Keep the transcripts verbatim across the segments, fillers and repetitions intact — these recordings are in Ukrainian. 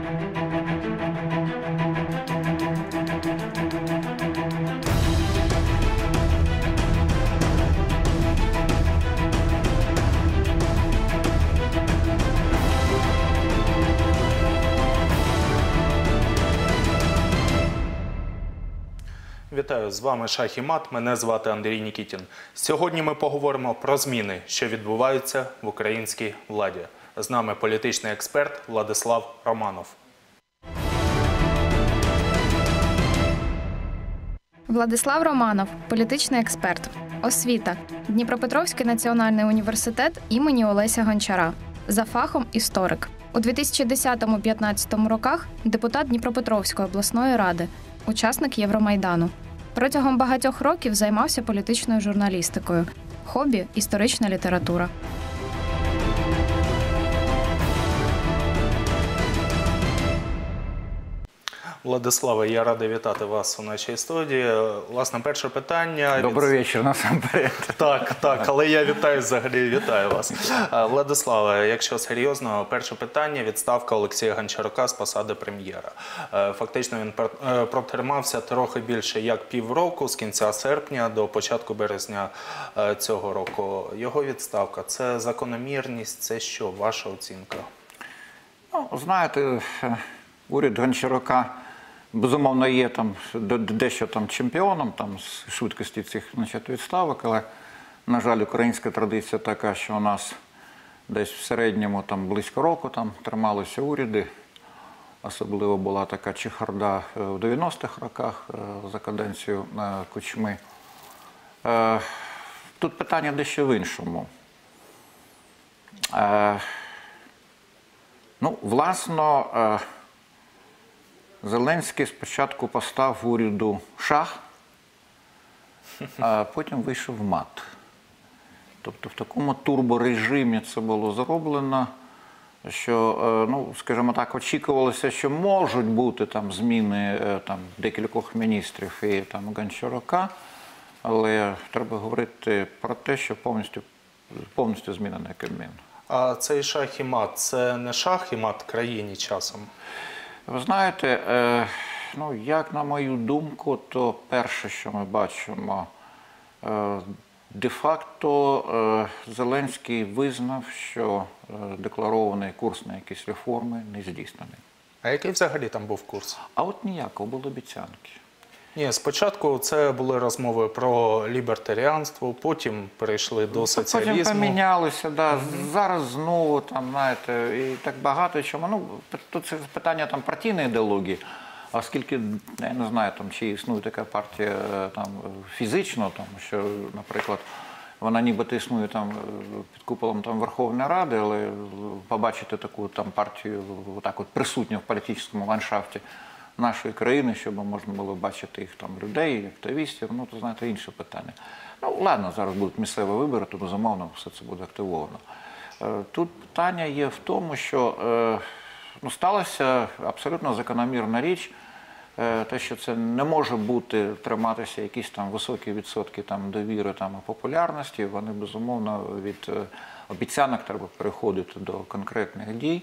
Вітаю, з вами Шах і Мат, мене звати Андрій Нікітін. Сьогодні ми поговоримо про зміни, що відбуваються в українській владі. З нами політичний експерт Владислав Романов. Владислав Романов – політичний експерт. Освіта. Дніпропетровський національний університет імені Олеся Гончара. За фахом – історик. У дві тисячі десятому - дві тисячі п'ятнадцятому роках депутат Дніпропетровської обласної ради, учасник Євромайдану. Протягом багатьох років займався політичною журналістикою. Хобі – історична література. Владиславе, я радий вітати вас у нашій студії. Власне, перше питання... Добрий вечір, насамперед. Так, так, але я вітаю взагалі, вітаю вас. Владиславе, якщо серйозно, перше питання – відставка Олексія Гончарука з посади прем'єра. Фактично він протримався трохи більше як півроку, з кінця серпня до початку березня цього року. Його відставка – це закономірність, це що, ваша оцінка? Ну, знаєте, уряд Гончарука, безумовно, є там дещо там чемпіоном там з швидкості цих, значить, відставок, але, на жаль, українська традиція така, що у нас десь в середньому там близько року там трималися уряди. Особливо була така чехарда в дев'яностих роках за каденцію Кучми. Тут питання дещо в іншому. Ну, власно, Зеленський спочатку постав уряду шах, а потім вийшов в мат. Тобто в такому турборежимі це було зроблено, що, ну, скажімо так, очікувалося, що можуть бути там зміни там декількох міністрів і там Гончарука, але треба говорити про те, що повністю, повністю змінений Кабмін. А цей шах і мат – це не шах і мат країні часом? Ви знаєте, ну, як на мою думку, то перше, що ми бачимо, де-факто Зеленський визнав, що декларований курс на якісь реформи не здійснений. А який взагалі там був курс? А от ніякого, були обіцянки. Ні, спочатку це були розмови про лібертаріанство, потім перейшли до соціалізму. Потім помінялися, да. Угу. Зараз знову, там, знаєте, і так багато чому. Ну, тут це питання там партійної ідеології, оскільки, я не знаю, там, чи існує така партія там фізично, там, що, наприклад, вона нібито існує там під куполом там Верховної Ради, але побачити таку там партію отак от присутню в політичному ландшафті нашої країни, щоб можна було бачити їх там людей, активістів, ну, то, знаєте, інше питання. Ну, ладно, зараз будуть місцеві вибори, то, безумовно, все це буде активовано. Тут питання є в тому, що, ну, сталася абсолютно закономірна річ, те, що це не може бути, триматися якісь там високі відсотки там довіри там і популярності, вони, безумовно, від обіцянок треба переходити до конкретних дій.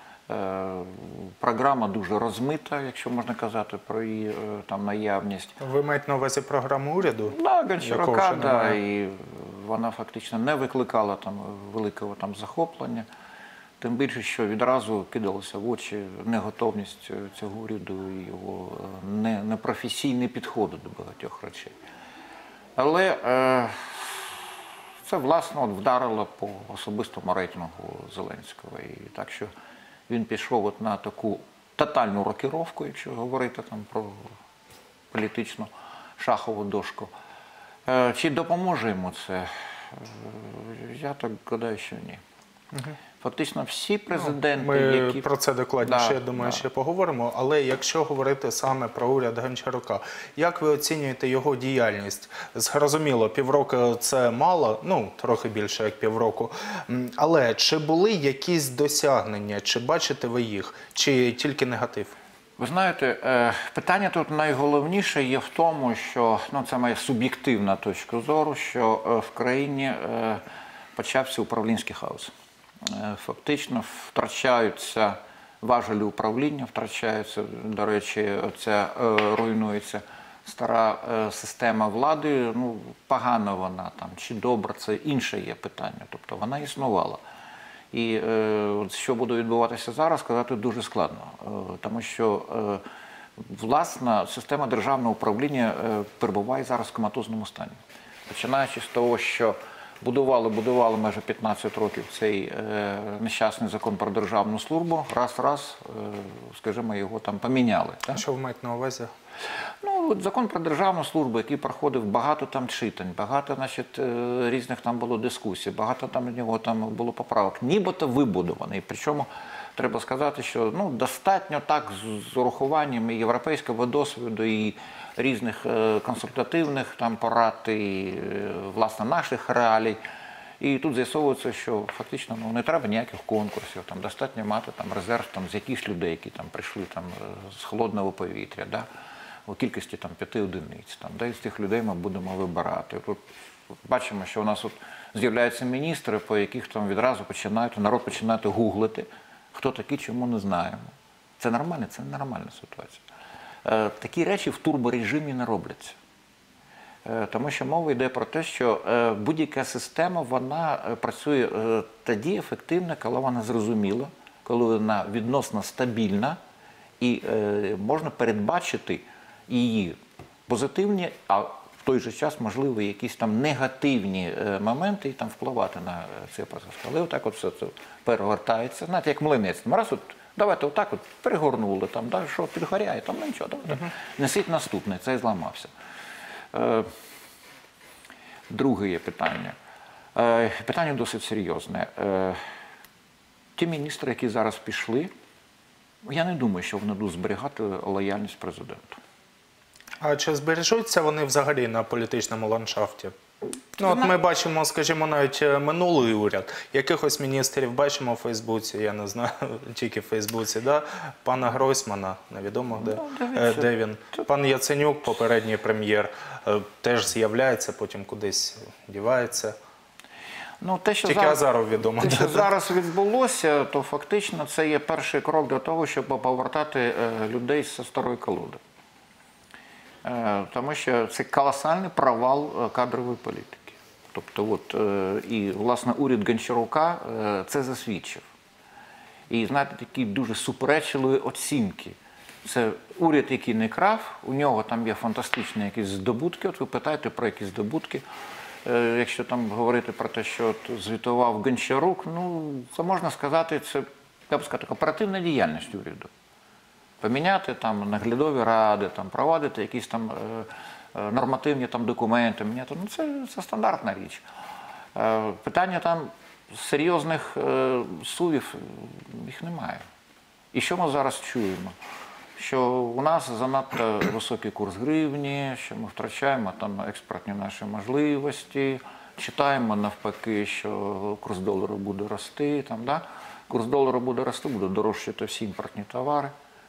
Програма дуже розмита, якщо можна казати про її там наявність. Ви маєте на увазі програму уряду? Так, да, Гончарука, да, і вона фактично не викликала там великого там захоплення. Тим більше, що відразу кидалося в очі неготовність цього уряду і його непрофесійні підходи до багатьох речей. Але е, це, власне, от вдарило по особистому рейтингу Зеленського. І так що він пішов от на таку тотальну рокіровку, якщо говорити там про політичну шахову дошку. Е, чи допоможе йому це? Я так гадаю, що ні. Угу. Фактично всі президенти, Ми які... про це докладніше, да, я думаю, да. ще поговоримо. Але якщо говорити саме про уряд Гончарука, як ви оцінюєте його діяльність? Зрозуміло, півроку – це мало, ну, трохи більше, як півроку. Але чи були якісь досягнення, чи бачите ви їх, чи тільки негатив? Ви знаєте, питання тут найголовніше є в тому, що, ну, це моя суб'єктивна точка зору, що в країні почався управлінський хаос. Фактично втрачаються важелі управління втрачаються, до речі, ця е, руйнується стара е, система влади, ну, погана вона там, чи добра, це інше є питання, тобто вона існувала. І е, от що буде відбуватися зараз, сказати дуже складно, е, тому що е, власна система державного управління е, перебуває зараз в коматозному стані. Починаючи з того, що будували, будували майже п'ятнадцять років цей е, нещасний закон про державну службу, раз-раз, е, скажімо, його там поміняли. А що ви маєте на увазі? Ну, от закон про державну службу, який проходив багато там читань, багато, значить, е, різних там було дискусій, багато там в нього там було поправок, нібито вибудований. Причому треба сказати, що ну, достатньо так з, з урахуванням і європейського досвіду, і різних е, консультативних там порад, і е, власне наших реалій. І тут з'ясовується, що фактично ну, не треба ніяких конкурсів, там достатньо мати там резерв там з якихось людей, які там прийшли там з холодного повітря, да, у кількості там п'яти одиниць. Там, да, і з тих людей ми будемо вибирати. Тут бачимо, що у нас от з'являються міністри, по яких там відразу починають народ починати гуглити, хто такі, чому не знаємо. Це нормально, це ненормальна ситуація. Е, такі речі в турборежимі не робляться. Тому що мова йде про те, що будь-яка система, вона працює тоді ефективно, коли вона зрозуміла, коли вона відносно стабільна і можна передбачити її позитивні, а в той же час, можливо, якісь там негативні моменти і там впливати на цей процес. Коли отак от все це перегортається, знаєте, як млинець, раз от давайте отак от перегорнули, там, да, що підгоряє, там ну, нічого, давайте, несіть наступне, цей зламався. Друге є питання. Питання досить серйозне. Ті міністри, які зараз пішли, я не думаю, що вони будуть зберігати лояльність президенту. А чи збережуться вони взагалі на політичному ландшафті? Ну, от ми бачимо, скажімо, навіть минулий уряд. Якихось міністрів бачимо в Фейсбуці, я не знаю, тільки в Фейсбуці, да? Пана Гройсмана, невідомо де, ну, де він. Пан Яценюк, попередній прем'єр, теж з'являється, потім кудись дівається. Ну, те, що Тільки зараз, Азаров відомо. Те, що зараз відбулося, то фактично це є перший крок до того, щоб повертати людей з старої колоди. Тому що це колосальний провал кадрової політики. Тобто, от, і, власне, уряд Гончарука це засвідчив. І, знаєте, такі дуже суперечливі оцінки. Це уряд, який не крав, у нього там є фантастичні якісь здобутки. От ви питаєте про якісь здобутки. Якщо там говорити про те, що от звітував Гончарук, ну, це можна сказати, це, я б сказав, оперативна діяльність уряду. Поміняти там наглядові ради, там, проводити якісь там е, нормативні там, документи, міняти, ну, це, це стандартна річ. Е, питання там серйозних е, сувів, їх немає. І що ми зараз чуємо? Що у нас занадто високий курс гривні, що ми втрачаємо там експортні наші можливості, читаємо навпаки, що курс долару буде рости, там, да? Курс долару буде рости, буде дорожчати всі імпортні товари.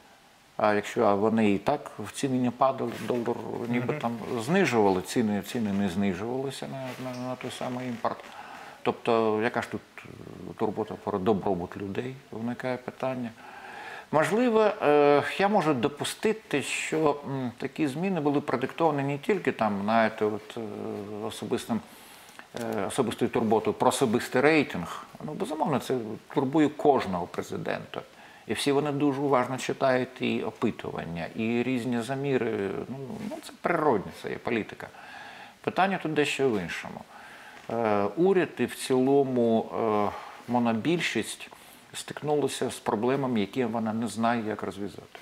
А якщо вони і так в ціні не падали, долар ніби там знижували, ціни, ціни не знижувалися на, на, на той самий імпорт. Тобто, яка ж тут турбота про добробут людей, виникає питання. Можливо, я можу допустити, що такі зміни були продиктовані не тільки там, знаєте, от, особистим, особистою турботою про особистий рейтинг. Ну, безумовно, це турбує кожного президента. І всі вони дуже уважно читають і опитування, і різні заміри. Ну, ну це природне, це є політика. Питання тут дещо в іншому. Е, уряд і в цілому е, монобільшість стикнулися з проблемами, які вона не знає, як розв'язати.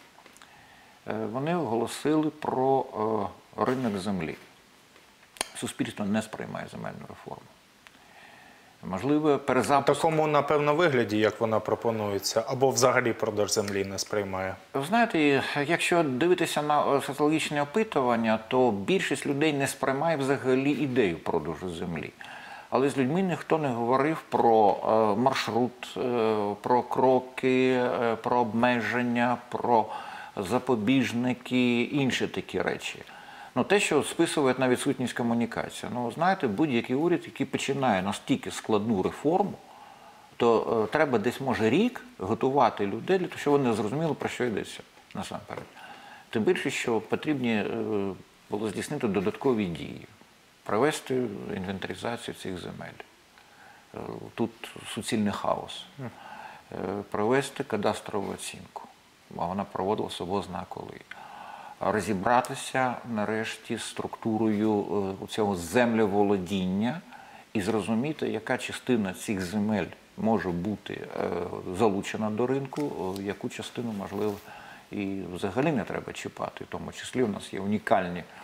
Е, вони оголосили про е, ринок землі. Суспільство не сприймає земельну реформу. Можливо, перезапуск... В такому, напевно, вигляді, як вона пропонується, або взагалі продаж землі не сприймає? Ви знаєте, якщо дивитися на соціологічні опитування, то більшість людей не сприймає взагалі ідею продажу землі. Але з людьми ніхто не говорив про маршрут, про кроки, про обмеження, про запобіжники, інші такі речі. Ну, те, що списують на відсутність комунікації. Ну, знаєте, будь-який уряд, який починає настільки складну реформу, то е, треба десь, може, рік готувати людей для того, щоб вони зрозуміли, про що йдеться насамперед. Тим більше, що потрібні е, було здійснити додаткові дії, провести інвентаризацію цих земель. Е, тут суцільний хаос. Е, провести кадастрову оцінку, бо вона проводилася або зна коли. Розібратися нарешті з структурою е, цього землеволодіння і зрозуміти, яка частина цих земель може бути е, залучена до ринку, е, яку частину, можливо, і взагалі не треба чіпати. В тому числі у нас є унікальні е,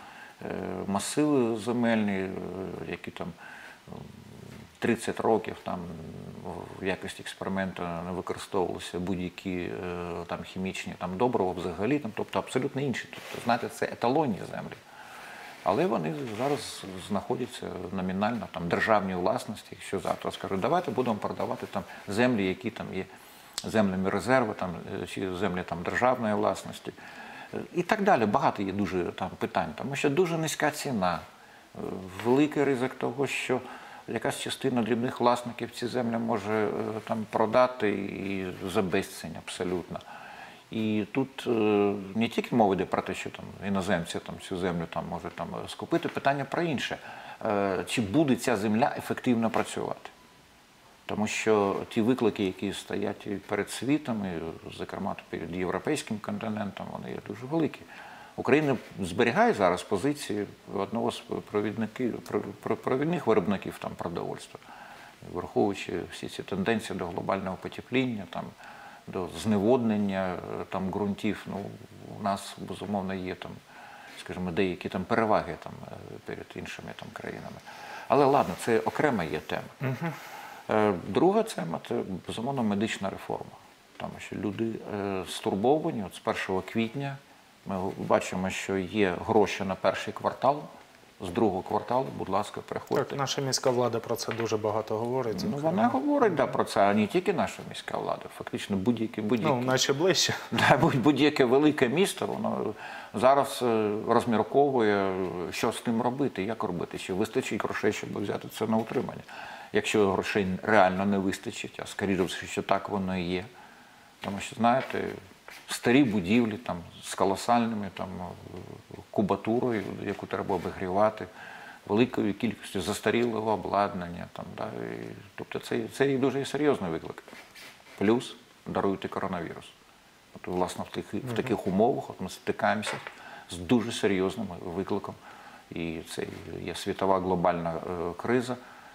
масиви земельні, е, які там тридцять років там в якості експерименту не використовувалися будь-які е, там хімічні там добрива взагалі, там, тобто абсолютно інші. Тобто, знаєте, це еталонні землі. Але вони зараз знаходяться номінально там державній власності. Якщо завтра скажуть, давайте будемо продавати там землі, які там є землями резерву, там чи землі там державної власності, і так далі. Багато є дуже там питань, тому що дуже низька ціна, великий ризик того, що якась частина дрібних власників ці землі може там продати і за безцінь абсолютно. І тут е, не тільки мова йде про те, що там іноземці там цю землю там можуть там скупити, питання про інше. Е, чи буде ця земля ефективно працювати? Тому що ті виклики, які стоять і перед світом, і, зокрема перед європейським континентом, вони є дуже великі. Україна зберігає зараз позиції одного з провідників, провідних виробників там продовольства, враховуючи всі ці тенденції до глобального потепління, там, до зневоднення там, ґрунтів. Ну, у нас, безумовно, є там, скажімо, деякі там переваги там, перед іншими там, країнами. Але ладно, це окрема є тема. Uh-huh. Друга тема – це, безумовно, медична реформа. Тому що люди стурбовані. От з першого квітня ми бачимо, що є гроші на перший квартал. З другого кварталу, будь ласка, приходьте. Так, наша міська влада про це дуже багато говорить. Ну, вона говорить да, про це, а не тільки наша міська влада. Фактично будь-яке будь ну, наче ближче. Да, будь-яке велике місто, воно зараз розмірковує, що з тим робити, як робити, чи вистачить грошей, щоб взяти це на утримання. Якщо грошей реально не вистачить, а скоріше все, що так воно і є. Тому що, знаєте, старі будівлі там, з колосальними там, кубатурою, яку треба обігрівати, великою кількістю застарілого обладнання. Там, да, і, тобто це, це і дуже серйозний виклик. Плюс даруйте коронавірус. От, власне, в, тих, в таких умовах от ми стикаємося з дуже серйозним викликом. І це є світова глобальна е, криза.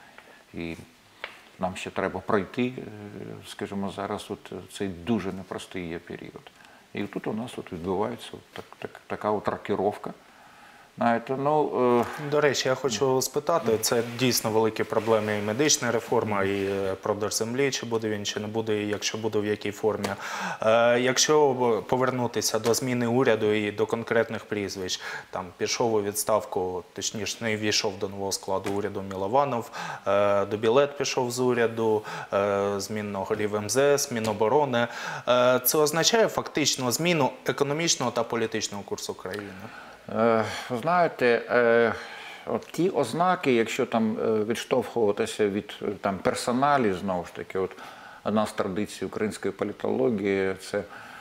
І нам ще треба пройти, скажімо, зараз от цей дуже непростий є період. І тут у нас от відбувається так, так, така от рокіровка. Знаєте, ну, е... До речі, я хочу спитати, це дійсно великі проблеми і медична реформа, і продаж землі, чи буде він, чи не буде, і якщо буде, в якій формі. Е, якщо повернутися до зміни уряду і до конкретних прізвищ, там пішов у відставку, точніше, не війшов до нового складу уряду Мілованов, е, Дубілет пішов з уряду, е, змінно голів ем зе ес, Міноборони. Е, це означає фактично зміну економічного та політичного курсу країни? Знаєте, от ті ознаки, якщо там відштовхуватися від там, персоналів, знову ж таки, от одна з традицій української політології – це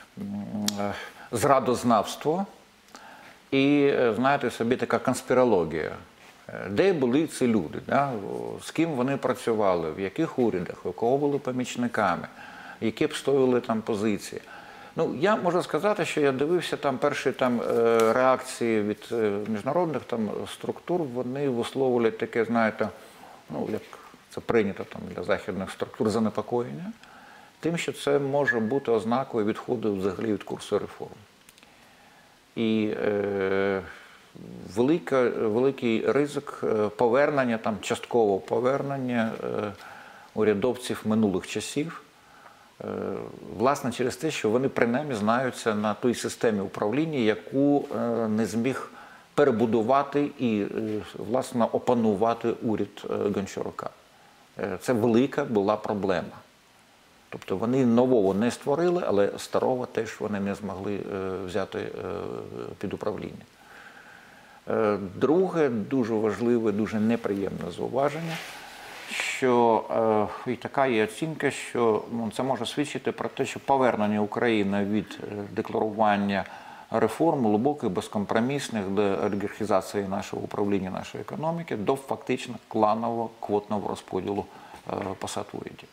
зрадознавство і, знаєте, собі така конспірологія. Де були ці люди, да? З ким вони працювали, в яких урядах, у кого були помічниками, які обстоювали там позиції. Ну, я можу сказати, що я дивився там перші там реакції від міжнародних там структур, вони висловлювали таке, знаєте, ну, як це прийнято там для західних структур, занепокоєння, тим, що це може бути ознакою відходу взагалі від курсу реформ. І е, велика, великий ризик повернення, там часткового повернення е, урядовців минулих часів, власне, через те, що вони принаймні знаються на той системі управління, яку не зміг перебудувати і, власне, опанувати уряд Гончарука. Це велика була проблема. Тобто вони нового не створили, але старого теж вони не змогли взяти під управління. Друге, дуже важливе, дуже неприємне зауваження, що е, і така є оцінка, що ну, це може свідчити про те, що повернення України від е, декларування реформ глибоких, безкомпромісних до олігархізації нашого управління, нашої економіки, до фактично кланового квотного розподілу е, посад в уряді.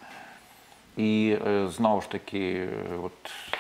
І е, знову ж таки, от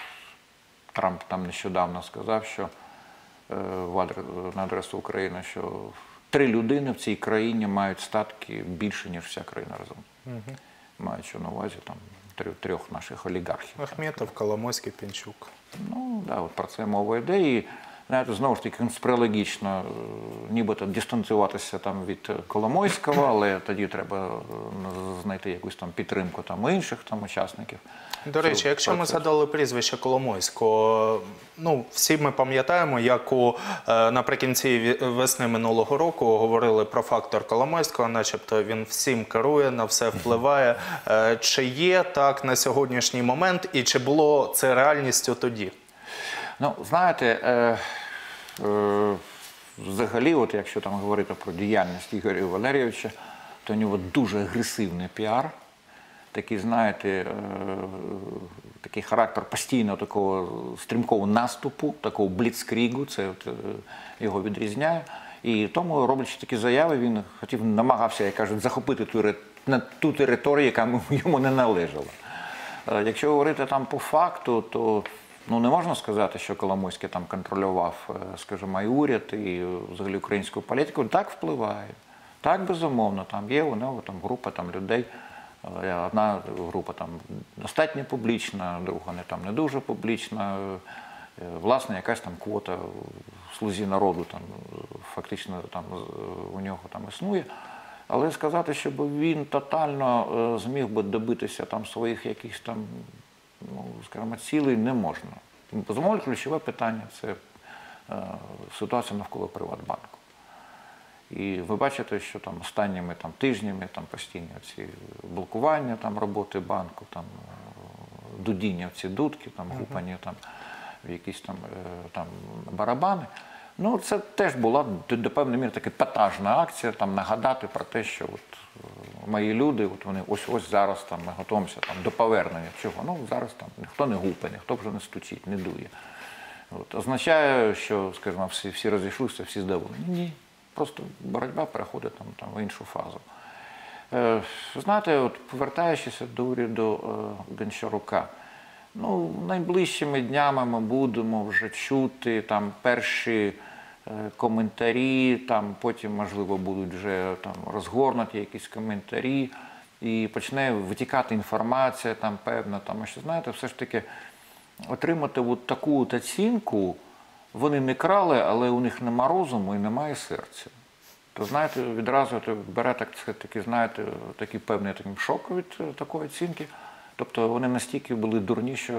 Трамп там нещодавно сказав, що е, в адрес- на адресу України, що три людини в цій країні мають статки більше, ніж вся країна разом. Угу. Маючи на увазі там трьох, трьох наших олігархів. Ахметов, Коломойський, Пінчук. Ну, да, от про це мова йде. І, знаєте, знову ж таки, конспірологічно, нібито дистанціюватися там від Коломойського, але тоді треба знайти якусь там підтримку там інших там учасників. До речі, якщо ми згадали прізвище Коломойського, ну, всі ми пам'ятаємо, як у, е, наприкінці весни минулого року говорили про фактор Коломойського, начебто він всім керує, на все впливає. Е, чи є так на сьогоднішній момент і чи було це реальністю тоді? Ну, знаєте, е, е, взагалі, от якщо там говорити про діяльність Ігоря Валерійовича, то у нього дуже агресивний піар. Такий, знаєте, е, такий характер постійного такого стрімкого наступу, такого бліцкрігу, це от, е, його відрізняє. І тому, роблячи такі заяви, він хотів, намагався, як кажуть, захопити ту, на ту територію, яка йому не належала. Е, якщо говорити там по факту, то ну, не можна сказати, що Коломойський там контролював, скажімо, і уряд, і взагалі українську політику. Так впливає. Так, безумовно, там є у нього там група там людей. Одна група там достатньо публічна, друга не там не дуже публічна. Власне, якась там квота в слузі народу там фактично там у нього там існує. Але сказати, щоб він тотально зміг би добитися там своїх якихось там, ну, скажімо, цілей, не можна. Безумовно, ключове питання – це е, ситуація навколо Приватбанку. І ви бачите, що там останніми там, тижнями там, постійні ці блокування там, роботи банку, там, дудіння в ці дудки, там, гупання там, в якісь там, е, там, барабани. Ну, це теж була до, до певної міри така епатажна акція, там, нагадати про те, що от, мої люди, от вони ось-ось зараз там, ми готуємося там, до повернення. Чого? Ну, зараз там ніхто не гупає, ніхто вже не стучить, не дує. От. Означає, що, скажімо, всі, всі розійшлися, всі здоволені. Ні. Просто боротьба переходить там, там, в іншу фазу. Е, знаєте, от, повертаючись до уряду е, Гончарука, ну, найближчими днями ми будемо вже чути там, перші е, коментарі, там, потім, можливо, будуть вже там, розгорнуті якісь коментарі, і почне витікати інформація, там, певна, там, що, знаєте, все ж таки отримати от таку от оцінку, вони не крали, але у них нема розуму і немає серця. То, знаєте, відразу бере так, такі, знаєте, такий певний такий шок від такої оцінки. Тобто вони настільки були дурні, що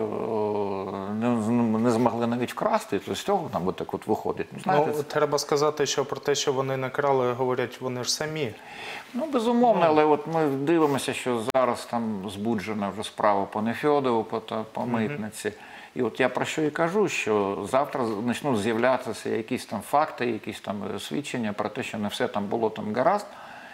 не, не змогли навіть вкрасти, то з цього нам так от виходить. Знаєте, ну, треба сказати, що про те, що вони не крали, говорять вони ж самі. Ну, безумовно, але от ми дивимося, що зараз там збуджена вже справа по Нефьодову, по, по митниці. Mm-hmm. І от я про що і кажу, що завтра почнуть з'являтися якісь там факти, якісь там свідчення про те, що не все там було там гаразд.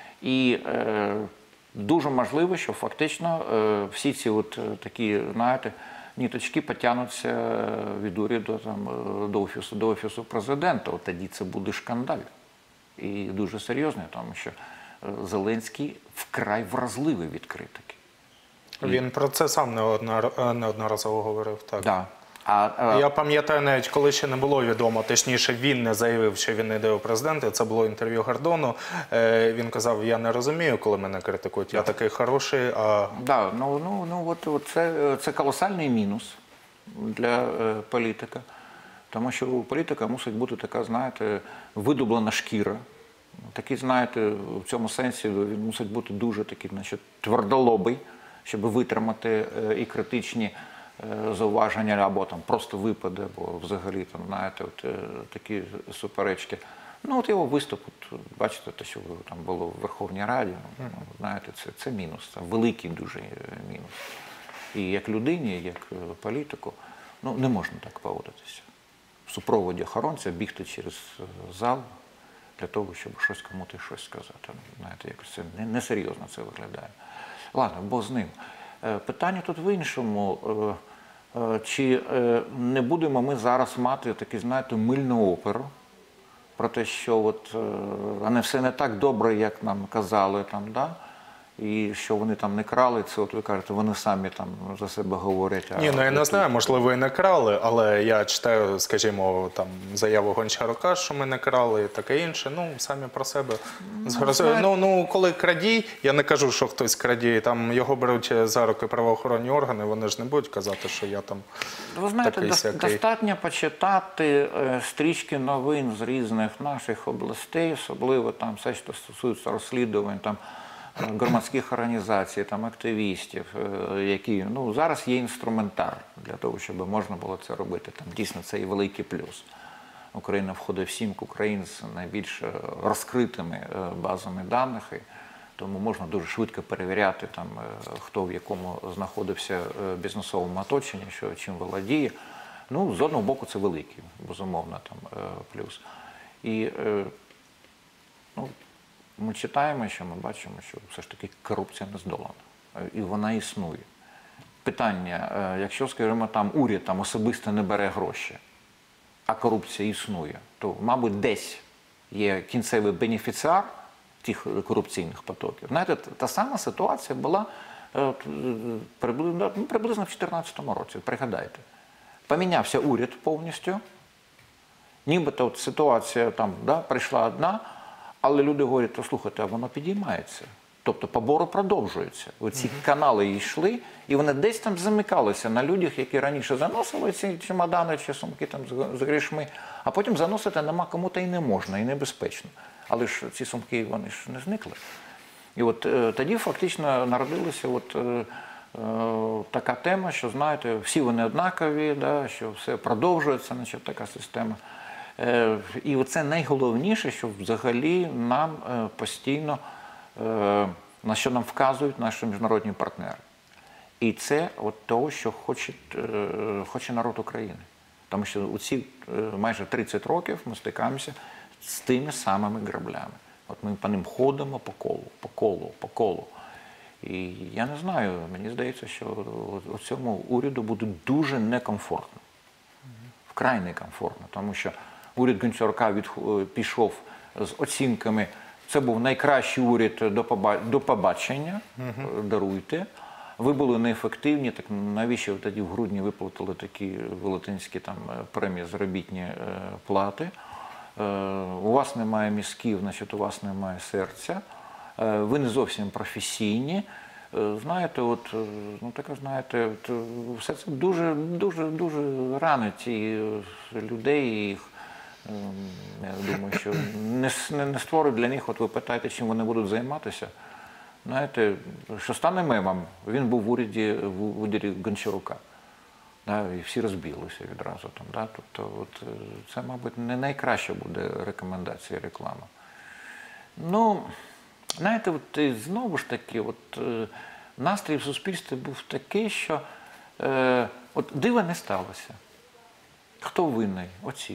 І е, дуже можливо, що фактично е, всі ці от такі, знаєте, ніточки потягнуться від уряду там, до офісу, до офісу президента. От тоді це буде шкандаль. І дуже серйозний, тому що Зеленський вкрай вразливий від критики. Він про це сам неодноразово говорив, так. Да. А, а... Я пам'ятаю, навіть коли ще не було відомо, точніше він не заявив, що він не йде у президенти, це було інтерв'ю Гордону. Він казав, я не розумію, коли мене критикують, я такий хороший, а... Да, ну, ну, ну от, от це, це колосальний мінус для е, політика, тому що у політика мусить бути така, знаєте, видублена шкіра. Такий, знаєте, в цьому сенсі він мусить бути дуже такий, значить, твердолобий, щоб витримати і критичні зауваження, або там просто випади, або взагалі там, знаєте, от, такі суперечки. Ну, от його виступ, от, бачите, те, що там було в Верховній Раді, ну, знаєте, це, це мінус, це великий дуже мінус. І як людині, як політику, ну, не можна так поводитися. В супроводі охоронця бігти через зал, для того, щоб щось комусь щось сказати. Знаєте, якось це несерйозно це виглядає. Ладно, бо з ним. Питання тут в іншому. Чи не будемо ми зараз мати таку, знаєте, мильну оперу про те, що от, а не все не так добре, як нам казали, там, да? І що вони там не крали, це от ви кажете, вони самі там за себе говорять. Ні, ну я не знаю, можливо, і не крали, але я читаю, скажімо, там заяву Гончарука, що ми не крали і таке інше. Ну, самі про себе згрозили. Ну, ну, коли крадій, я не кажу, що хтось крадій, там його беруть за руки правоохоронні органи, вони ж не будуть казати, що я там Ви знаєте, такий сякий. достатньо почитати е, стрічки новин з різних наших областей, особливо там все, що стосується розслідувань, там громадських організацій, там, активістів, які, ну, зараз є інструментар для того, щоб можна було це робити. Там, дійсно, це і великий плюс. Україна входить в сімку країн з найбільш розкритими базами даних, і тому можна дуже швидко перевіряти, там, хто в якому знаходився бізнесовому оточенні, що чим володіє. Ну, з одного боку, це великий, безумовно, там, плюс. І, ну, ми читаємо, що ми бачимо, що все ж таки корупція не здолана. І вона існує. Питання, якщо, скажімо, там уряд там, особисто не бере гроші, а корупція існує, то, мабуть, десь є кінцевий бенефіціар тих корупційних потоків. Знаєте, та сама ситуація була приблизно, ну, приблизно в дві тисячі чотирнадцятому році, пригадайте. Помінявся уряд повністю, нібито от ситуація там, да, прийшла одна, але люди говорять, то слухайте, а воно підіймається. Тобто побори продовжуються. Оці mm-hmm. канали йшли, і вони десь там замикалися на людях, які раніше заносили ці чемодани чи сумки там з грішми, а потім заносити нема кому та й не можна, і небезпечно. Але ж ці сумки, вони ж не зникли. І от е, тоді фактично народилася от, е, е, така тема, що, знаєте, всі вони однакові, да, що все продовжується, значить, така система. І оце найголовніше, що взагалі нам постійно, на що нам вказують наші міжнародні партнери. І це от того, що хоче, хоче народ України. Тому що у ці майже тридцять років ми стикаємося з тими самими граблями. От ми по ним ходимо по колу, по колу, по колу. І я не знаю, мені здається, що у цьому уряду буде дуже некомфортно. Вкрай некомфортно, тому що уряд Гончарука від, пішов з оцінками, це був найкращий уряд до, поба, до побачення, uh-huh. даруйте. Ви були неефективні, так навіщо ви тоді в грудні виплатили такі велетенські там премії, заробітні е, плати? Е, у вас немає мізків, значить у вас немає серця, е, ви не зовсім професійні. Знаєте, от, ну таке, знаєте, от, все це дуже, дуже, дуже ранить і людей, і їх, я думаю, що не, не, не створюють для них, от ви питаєте, чим вони будуть займатися. Знаєте, що стане мемом, він був в уряді, в уряді Гончарука, да, і всі розбіглися відразу там, да, тобто, от, це, мабуть, не найкраща буде рекомендація, реклама. Ну, знаєте, от, знову ж таки, от, настрій в суспільстві був такий, що е, от, дива не сталося. Хто винний? Оці.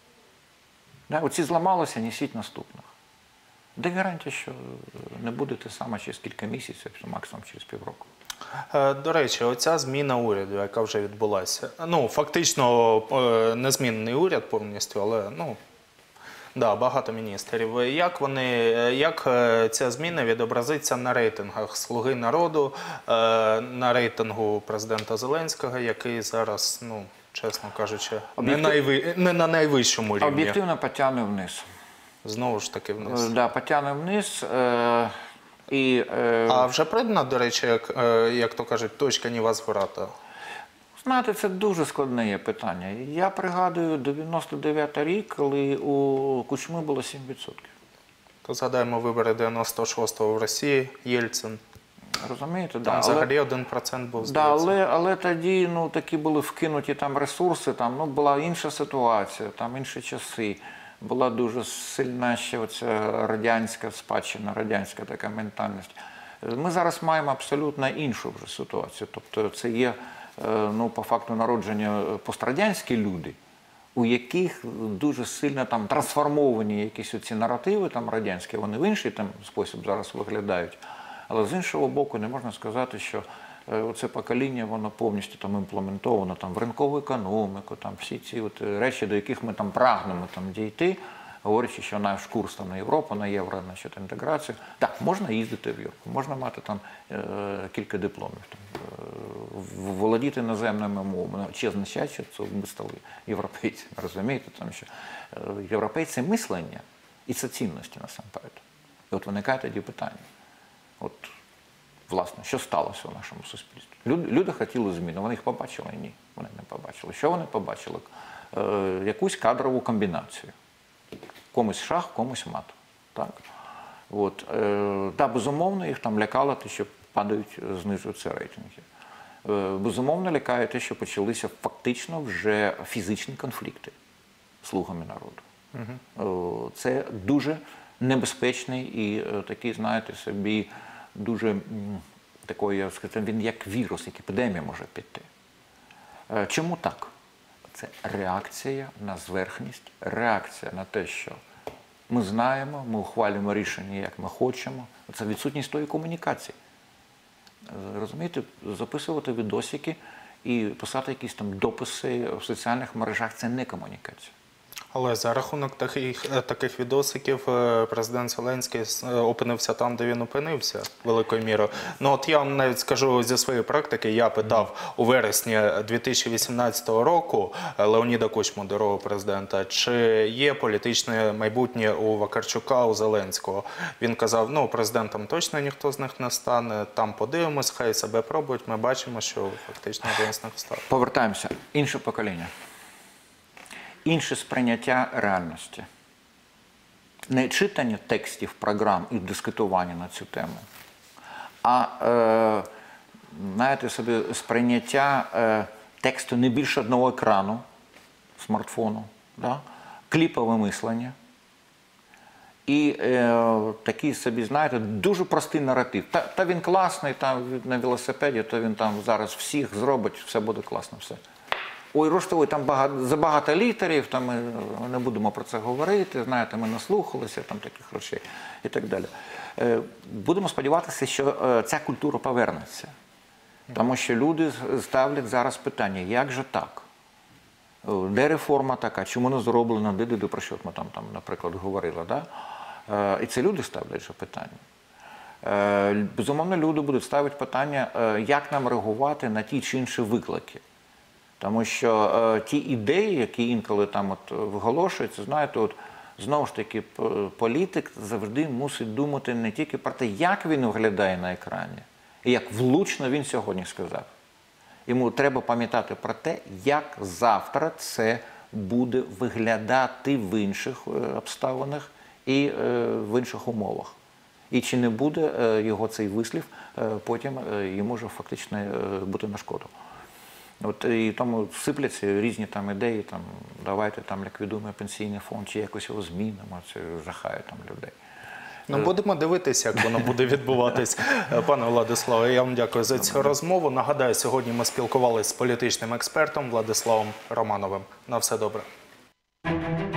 Да, оці зламалося, несіть наступних. Де гарантія, що не буде те саме через кілька місяців, максимум через півроку? До речі, оця зміна уряду, яка вже відбулася. Ну, фактично, незмінний уряд повністю, але, ну, да, багато міністрів. Як вони, як ця зміна відобразиться на рейтингах «Слуги народу», на рейтингу президента Зеленського, який зараз, ну, чесно кажучи, не, найви... не на найвищому рівні? Об'єктивно потягне вниз. Знову ж таки вниз. Так, да, потягне вниз. Е... І, е... А вже придана, до речі, як, як то кажуть, точка невозврату? Знаєте, це дуже складне є питання. Я пригадую дев'яносто дев'ятий рік, коли у Кучми було сім відсотків. То згадаємо вибори дев'яносто шостого в Росії, Єльцин. Розумієте? Там да, взагалі один процент був, да, але, але тоді ну, такі були вкинуті там ресурси, там, ну, була інша ситуація, там інші часи. Була дуже сильна ще оця радянська спадщина, радянська така ментальність. Ми зараз маємо абсолютно іншу вже ситуацію. Тобто це є, ну, по факту народження пострадянські люди, у яких дуже сильно там трансформовані якісь оці наративи там радянські, вони в інший там спосіб зараз виглядають. Але з іншого боку, не можна сказати, що це покоління, воно повністю там імплементовано там, в ринкову економіку, там, всі ці от речі, до яких ми там прагнемо там, дійти, говорячи, що наш курс там, на Європу, на євро, значить, інтеграцію. Так, можна їздити в Європу, можна мати там е, кілька дипломів, там, е, володіти іноземними мовами. Чи означає, що це ми стали європейцями, розумієте? Тому що е, європейці мислення і це цінності насамперед. І от виникає тоді питання. От, власне, що сталося в нашому суспільстві? Люди, люди хотіли зміни, вони їх побачили? Ні, вони не побачили. Що вони побачили? Е, якусь кадрову комбінацію. Комусь шах, комусь мат. Так? От, е, да, безумовно, їх там лякало те, що падають, знижуються рейтинги. Е, безумовно, лякає те, що почалися фактично вже фізичні конфлікти з слугами народу. Угу. Е, це дуже небезпечний і е, такий, знаєте, собі дуже м, такий, я скажу, він як вірус, як епідемія може піти. Е, чому так? Це реакція на зверхність, реакція на те, що ми знаємо, ми ухвалюємо рішення, як ми хочемо. Це відсутність тої комунікації. Розумієте, записувати відосики і писати якісь там дописи в соціальних мережах – це не комунікація. Але за рахунок таких, таких відосиків президент Зеленський опинився там, де він опинився, великою мірою. Ну от я вам навіть скажу зі своєї практики, я питав у вересні дві тисячі вісімнадцятого року Леоніда Кучму, дорогого президента, чи є політичне майбутнє у Вакарчука, у Зеленського. Він казав, ну президентом точно ніхто з них не стане, там подивимось, хай себе пробують, ми бачимо, що фактично один з них став. Повертаємося. Інше покоління. Інше сприйняття реальності. Не читання текстів, програм і дискутування на цю тему, а, е, знаєте собі, сприйняття е, тексту не більше одного екрану, смартфону, да? Кліпове мислення і е, такий собі, знаєте, дуже простий наратив. Та, та він класний, там на велосипеді, то він там зараз всіх зробить, все буде класно, все. Ой, Роштовий, там багато, забагато літерів, там ми не будемо про це говорити, знаєте, ми наслухалися там таких речей і так далі. Е, будемо сподіватися, що е, ця культура повернеться. Тому що люди ставлять зараз питання, як же так? Де реформа така, чому не зроблена, де, де, де, про що ми там, там наприклад, говорили, да? Е, і це люди ставлять же питання. Е, безумовно, люди будуть ставити питання, е, як нам реагувати на ті чи інші виклики. Тому що е, ті ідеї, які інколи там от виголошуються, знаєте, от, знову ж таки, політик завжди мусить думати не тільки про те, як він виглядає на екрані, і як влучно він сьогодні сказав. Йому треба пам'ятати про те, як завтра це буде виглядати в інших обставинах і е, в інших умовах. І чи не буде е, його цей вислів е, потім е, йому вже фактично е, бути на шкоду. От, і тому сипляться різні там ідеї, там, давайте там ліквідуємо пенсійний фонд, чи якось його змінимо, це жахає там людей. Ну, будемо дивитися, як воно буде відбуватись. Пане Владиславе, я вам дякую за цю розмову. Нагадаю, сьогодні ми спілкувалися з політичним експертом Владиславом Романовим. На все добре.